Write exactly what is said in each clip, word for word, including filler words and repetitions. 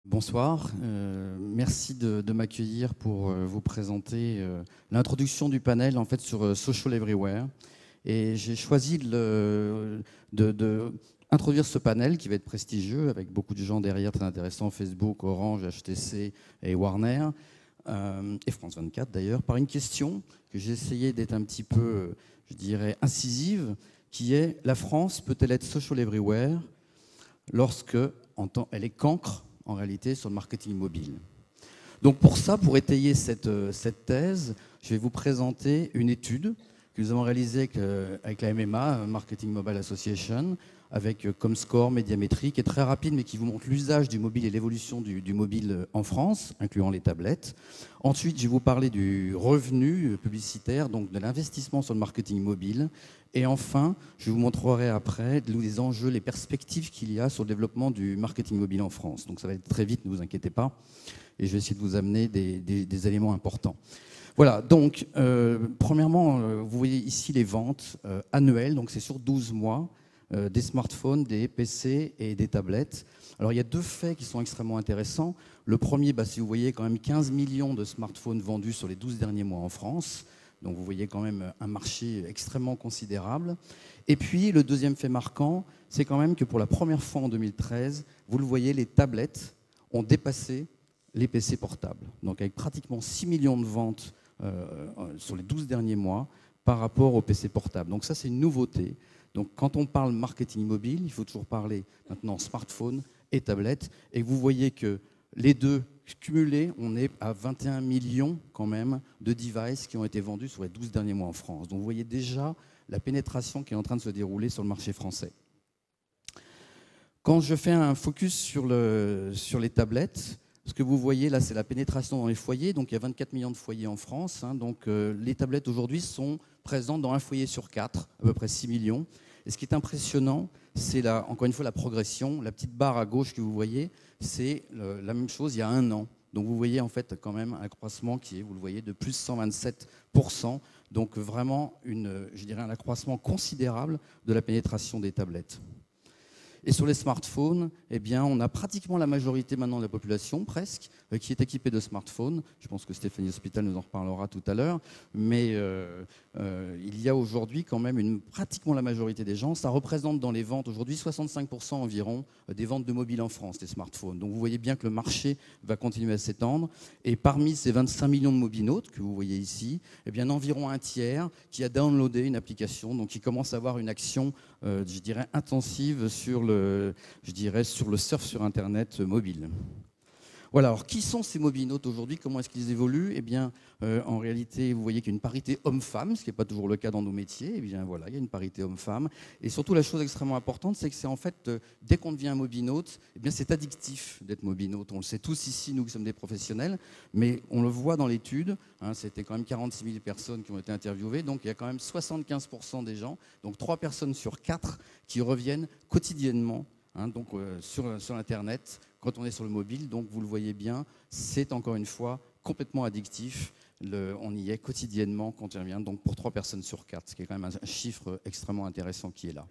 Bonsoir, euh, merci de, de m'accueillir pour euh, vous présenter euh, l'introduction du panel en fait sur euh, Social Everywhere. Et j'ai choisi de, le- de- de introduire ce panel qui va être prestigieux avec beaucoup de gens derrière très intéressants, Facebook, Orange, H T C et Warner, euh, et France vingt-quatre d'ailleurs, par une question que j'ai essayé d'être un petit peu, euh, je dirais, incisive, qui est: la France peut-elle être Social Everywhere lorsque en temps, elle est cancre en réalité sur le marketing mobile? Donc pour ça, pour étayer cette, cette thèse, je vais vous présenter une étude que nous avons réalisée avec, euh, avec la M M A, Marketing Mobile Association, avec euh, Comscore, Médiamétrie, qui est très rapide, mais qui vous montre l'usage du mobile et l'évolution du, du mobile en France, incluant les tablettes. Ensuite, je vais vous parler du revenu publicitaire, donc de l'investissement sur le marketing mobile. Et enfin, je vous montrerai après les enjeux, les perspectives qu'il y a sur le développement du marketing mobile en France. Donc ça va être très vite, ne vous inquiétez pas. Et je vais essayer de vous amener des, des, des éléments importants. Voilà, donc, euh, premièrement, euh, vous voyez ici les ventes euh, annuelles, donc c'est sur douze mois, euh, des smartphones, des P C et des tablettes. Alors, il y a deux faits qui sont extrêmement intéressants. Le premier, bah, si vous voyez, quand même quinze millions de smartphones vendus sur les douze derniers mois en France. Donc, vous voyez quand même un marché extrêmement considérable. Et puis, le deuxième fait marquant, c'est quand même que pour la première fois en deux mille treize, vous le voyez, les tablettes ont dépassé les P C portables. Donc avec pratiquement six millions de ventes euh, sur les douze derniers mois par rapport aux P C portables. Donc ça, c'est une nouveauté. Donc quand on parle marketing mobile, il faut toujours parler maintenant smartphone et tablette. Et vous voyez que les deux cumulés, on est à vingt et un millions quand même de devices qui ont été vendus sur les douze derniers mois en France. Donc vous voyez déjà la pénétration qui est en train de se dérouler sur le marché français. Quand je fais un focus sur, le, sur les tablettes, ce que vous voyez là, c'est la pénétration dans les foyers. Donc il y a vingt-quatre millions de foyers en France. Hein, donc euh, les tablettes aujourd'hui sont présentes dans un foyer sur quatre, à peu près six millions. Et ce qui est impressionnant, c'est la, encore une fois la progression. La petite barre à gauche que vous voyez, c'est le, la même chose il y a un an. Donc vous voyez en fait quand même un accroissement qui est, vous le voyez, de plus cent vingt-sept pour cent. Donc vraiment une, je dirais un accroissement considérable de la pénétration des tablettes. Et sur les smartphones, eh bien, on a pratiquement la majorité maintenant de la population, presque, euh, qui est équipée de smartphones. Je pense que Stéphanie Hospital nous en reparlera tout à l'heure. Mais euh, euh, il y a aujourd'hui quand même une, pratiquement la majorité des gens. Ça représente dans les ventes aujourd'hui soixante-cinq pour cent environ des ventes de mobiles en France, les smartphones. Donc vous voyez bien que le marché va continuer à s'étendre. Et parmi ces vingt-cinq millions de mobinautes que vous voyez ici, eh bien, environ un tiers qui a downloadé une application, donc qui commence à avoir une action, euh, je dirais, intensive sur le je dirais, sur le surf sur Internet mobile. Voilà, alors qui sont ces mobinautes aujourd'hui? Comment est-ce qu'ils évoluent? Eh bien, euh, en réalité, vous voyez qu'il y a une parité homme-femme, ce qui n'est pas toujours le cas dans nos métiers. Eh bien, voilà, il y a une parité homme-femme. Et surtout, la chose extrêmement importante, c'est que c'est en fait, euh, dès qu'on devient un mobinaute, eh bien, c'est addictif d'être mobinaute. On le sait tous ici, nous qui sommes des professionnels, mais on le voit dans l'étude. Hein, c'était quand même quarante-six mille personnes qui ont été interviewées, donc il y a quand même soixante-quinze pour cent des gens, donc trois personnes sur quatre, qui reviennent quotidiennement. Hein, donc euh, sur, sur Internet, quand on est sur le mobile, donc vous le voyez bien, c'est encore une fois complètement addictif. Le, on y est quotidiennement quand on revient, donc pour trois personnes sur quatre, ce qui est quand même un chiffre extrêmement intéressant qui est là.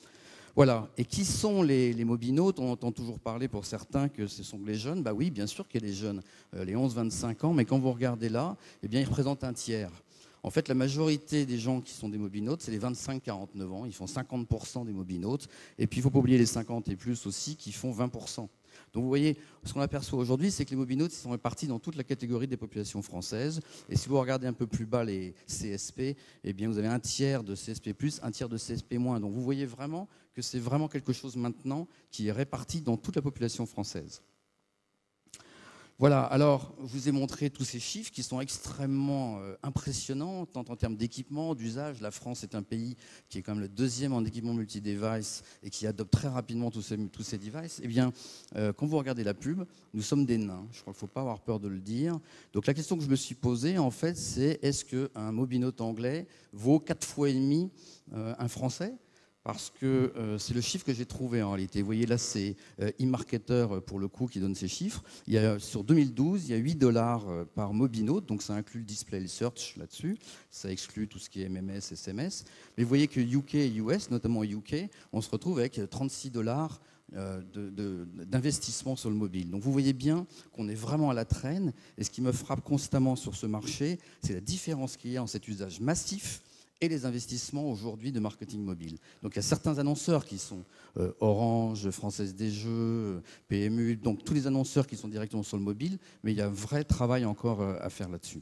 Voilà. Et qui sont les, les mobinautes? On entend toujours parler pour certains que ce sont les jeunes. Bah oui, bien sûr qu'il y a les jeunes, euh, les onze vingt-cinq ans, mais quand vous regardez là, eh bien, ils représentent un tiers. En fait, la majorité des gens qui sont des mobinautes, c'est les vingt-cinq quarante-neuf ans. Ils font cinquante pour cent des mobinautes. Et puis, il ne faut pas oublier les cinquante et plus aussi, qui font vingt pour cent. Donc, vous voyez, ce qu'on aperçoit aujourd'hui, c'est que les mobinautes sont répartis dans toute la catégorie des populations françaises. Et si vous regardez un peu plus bas les C S P, eh bien, vous avez un tiers de C S P plus, un tiers de C S P moins. Donc, vous voyez vraiment que c'est vraiment quelque chose maintenant qui est réparti dans toute la population française. Voilà, alors je vous ai montré tous ces chiffres qui sont extrêmement euh, impressionnants, tant en termes d'équipement, d'usage. La France est un pays qui est quand même le deuxième en équipement multi-device et qui adopte très rapidement tous ces, tous ces devices. Eh bien, euh, quand vous regardez la pub, nous sommes des nains. Je crois qu'il ne faut pas avoir peur de le dire. Donc la question que je me suis posée, en fait, c'est est-ce qu'un mobinaute anglais vaut quatre fois et demi euh, un français? parce que euh, c'est le chiffre que j'ai trouvé en réalité. Vous voyez là, c'est euh, eMarketer pour le coup qui donne ces chiffres. Il y a, sur deux mille douze, il y a huit dollars par Mobinote, donc ça inclut le display et le search là-dessus. Ça exclut tout ce qui est M M S, S M S. Mais vous voyez que U K et U S, notamment U K, on se retrouve avec trente-six dollars d'investissement sur le mobile. Donc vous voyez bien qu'on est vraiment à la traîne. Et ce qui me frappe constamment sur ce marché, c'est la différence qu'il y a en cet usage massif et les investissements aujourd'hui de marketing mobile. Donc il y a certains annonceurs qui sont euh, Orange, Française des Jeux, P M U, donc tous les annonceurs qui sont directement sur le mobile, mais il y a un vrai travail encore euh, à faire là-dessus.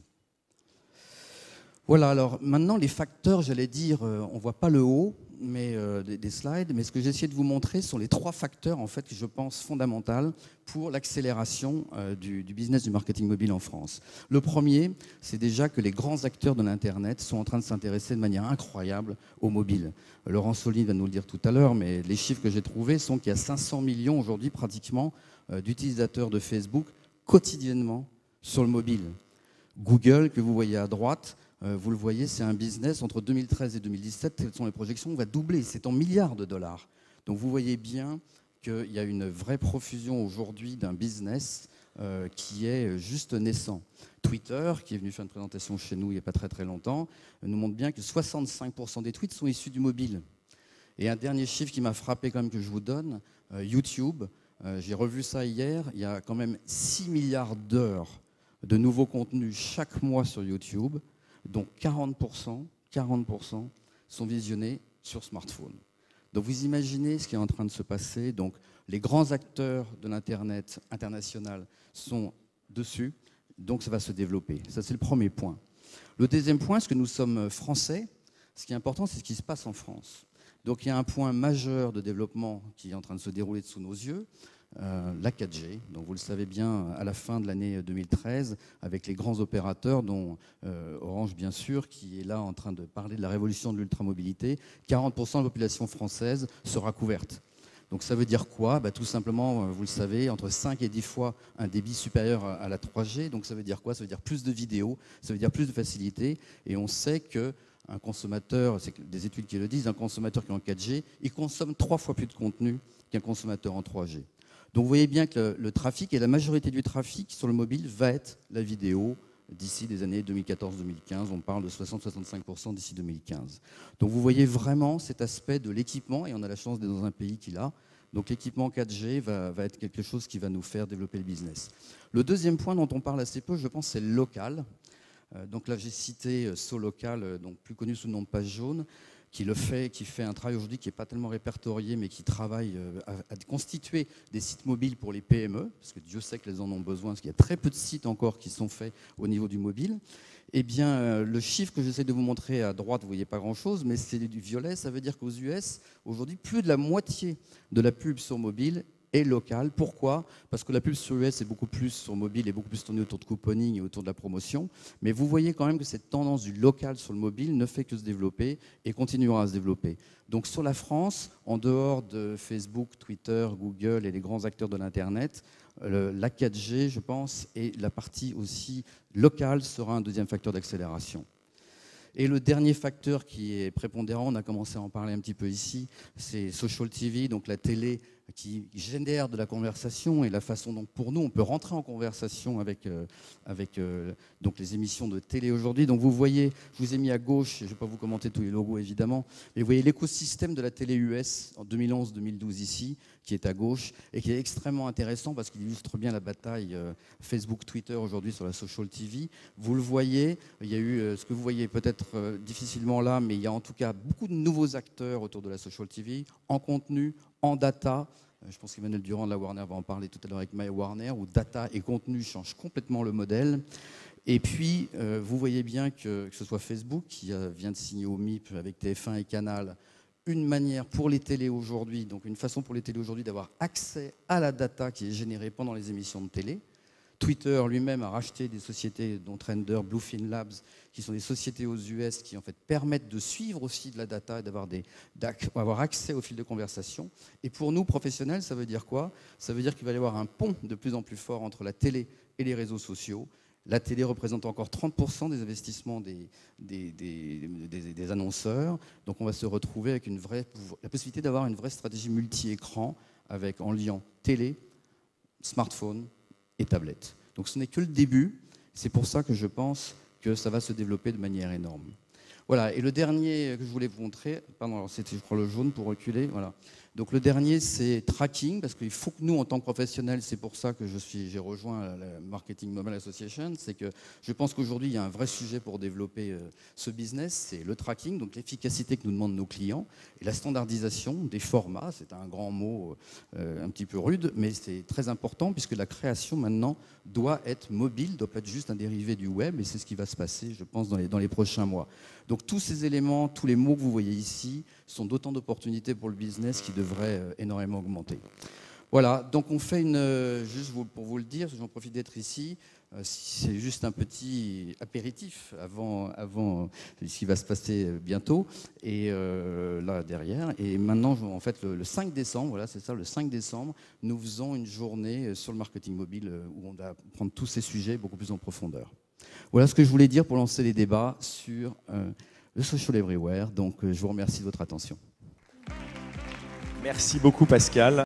Voilà, alors maintenant les facteurs, j'allais dire, euh, on ne voit pas le haut mais, euh, des, des slides, mais ce que j'ai essayé de vous montrer sont les trois facteurs en fait, que je pense fondamentaux pour l'accélération euh, du, du business du marketing mobile en France. Le premier, c'est déjà que les grands acteurs de l'Internet sont en train de s'intéresser de manière incroyable au mobile. Laurent Solly va nous le dire tout à l'heure, mais les chiffres que j'ai trouvés sont qu'il y a cinq cents millions aujourd'hui pratiquement euh, d'utilisateurs de Facebook quotidiennement sur le mobile. Google, que vous voyez à droite, vous le voyez, c'est un business entre deux mille treize et deux mille dix-sept, quelles sont les projections, on va doubler, c'est en milliards de dollars. Donc vous voyez bien qu'il y a une vraie profusion aujourd'hui d'un business euh, qui est juste naissant. Twitter, qui est venu faire une présentation chez nous il n'y a pas très très longtemps, nous montre bien que soixante-cinq pour cent des tweets sont issus du mobile. Et un dernier chiffre qui m'a frappé quand même que je vous donne, euh, YouTube, euh, j'ai revu ça hier, il y a quand même six milliards d'heures de nouveaux contenus chaque mois sur YouTube, dont quarante pour cent, quarante pour cent sont visionnés sur smartphone. Donc vous imaginez ce qui est en train de se passer. Donc les grands acteurs de l'Internet international sont dessus, donc ça va se développer. Ça, c'est le premier point. Le deuxième point, c'est que nous sommes français. Ce qui est important, c'est ce qui se passe en France. Donc il y a un point majeur de développement qui est en train de se dérouler sous nos yeux. Euh, la quatre G, donc vous le savez bien, à la fin de l'année deux mille treize, avec les grands opérateurs, dont euh, Orange bien sûr, qui est là en train de parler de la révolution de l'ultramobilité, quarante pour cent de la population française sera couverte. Donc ça veut dire quoi? Bah, tout simplement, vous le savez, entre cinq et dix fois un débit supérieur à la trois G. Donc ça veut dire quoi? Ça veut dire plus de vidéos, ça veut dire plus de facilité. Et on sait que un consommateur, c'est des études qui le disent, un consommateur qui est en quatre G, il consomme trois fois plus de contenu qu'un consommateur en trois G. Donc vous voyez bien que le, le trafic, et la majorité du trafic sur le mobile va être la vidéo d'ici les années deux mille quatorze deux mille quinze. On parle de soixante à soixante-cinq pour cent d'ici deux mille quinze. Donc vous voyez vraiment cet aspect de l'équipement, et on a la chance d'être dans un pays qui l'a. Donc l'équipement quatre G va, va être quelque chose qui va nous faire développer le business. Le deuxième point dont on parle assez peu, je pense, c'est le local. Euh, donc là, j'ai cité SoLocal, donc plus connu sous le nom de Page Jaune, qui le fait, qui fait un travail aujourd'hui qui n'est pas tellement répertorié, mais qui travaille à, à constituer des sites mobiles pour les P M E, parce que Dieu sait qu'elles en ont besoin, parce qu'il y a très peu de sites encore qui sont faits au niveau du mobile. Eh bien, euh, le chiffre que j'essaie de vous montrer à droite, vous ne voyez pas grand-chose, mais c'est du violet, ça veut dire qu'aux U S, aujourd'hui, plus de la moitié de la pub sur mobile est locale. Pourquoi? Parce que la pub sur U S est beaucoup plus sur mobile et beaucoup plus tournée autour de couponing et autour de la promotion. Mais vous voyez quand même que cette tendance du local sur le mobile ne fait que se développer et continuera à se développer. Donc sur la France, en dehors de Facebook, Twitter, Google et les grands acteurs de l'Internet, la quatre G, je pense, et la partie aussi locale sera un deuxième facteur d'accélération. Et le dernier facteur qui est prépondérant, on a commencé à en parler un petit peu ici, c'est Social T V, donc la télé qui génère de la conversation et la façon dont pour nous on peut rentrer en conversation avec, euh, avec euh, donc les émissions de télé aujourd'hui. Donc vous voyez, je vous ai mis à gauche, je ne vais pas vous commenter tous les logos évidemment, mais vous voyez l'écosystème de la télé U S en deux mille onze deux mille douze ici, qui est à gauche et qui est extrêmement intéressant parce qu'il illustre bien la bataille euh, Facebook-Twitter aujourd'hui sur la Social T V. Vous le voyez, il y a eu euh, ce que vous voyez peut-être euh, difficilement là, mais il y a en tout cas beaucoup de nouveaux acteurs autour de la Social T V, en contenu, en data. Je pense qu'Emmanuel Durand de la Warner va en parler tout à l'heure avec My Warner, où data et contenu changent complètement le modèle. Et puis, euh, vous voyez bien que, que ce soit Facebook, qui euh, vient de signer au M I P avec T F un et Canal, une manière pour les télés aujourd'hui, donc une façon pour les télés aujourd'hui d'avoir accès à la data qui est générée pendant les émissions de télé. Twitter lui-même a racheté des sociétés dont Trender, Bluefin Labs, qui sont des sociétés aux U S qui en fait permettent de suivre aussi de la data et d'avoir des, d'avoir accès au fil de conversation. Et pour nous, professionnels, ça veut dire quoi? Ça veut dire qu'il va y avoir un pont de plus en plus fort entre la télé et les réseaux sociaux. La télé représente encore trente pour cent des investissements des, des, des, des, des annonceurs. Donc on va se retrouver avec une vraie, la possibilité d'avoir une vraie stratégie multi-écran avec, en liant télé, smartphone et tablette. Donc ce n'est que le début. C'est pour ça que je pense que ça va se développer de manière énorme. Voilà, et le dernier que je voulais vous montrer, pardon, c'était je crois le jaune pour reculer, voilà. Donc le dernier c'est tracking, parce qu'il faut que nous en tant que professionnels, c'est pour ça que je suis, j'ai rejoint la Marketing Mobile Association, c'est que je pense qu'aujourd'hui il y a un vrai sujet pour développer euh, ce business, c'est le tracking, donc l'efficacité que nous demandent nos clients, et la standardisation des formats, c'est un grand mot euh, un petit peu rude, mais c'est très important puisque la création maintenant doit être mobile, doit pas être juste un dérivé du web, et c'est ce qui va se passer, je pense, dans les, dans les prochains mois. Donc tous ces éléments, tous les mots que vous voyez ici sont d'autant d'opportunités pour le business qui devraient euh, énormément augmenter. Voilà, donc on fait une, euh, juste pour vous le dire, j'en profite d'être ici, euh, c'est juste un petit apéritif avant, avant euh, ce qui va se passer bientôt, et euh, là derrière. Et maintenant, en fait, le, le cinq décembre, voilà, c'est ça, le cinq décembre, nous faisons une journée sur le marketing mobile euh, où on va prendre tous ces sujets beaucoup plus en profondeur. Voilà ce que je voulais dire pour lancer les débats sur euh, le Social Everywhere. Donc, euh, je vous remercie de votre attention. Merci beaucoup, Pascal.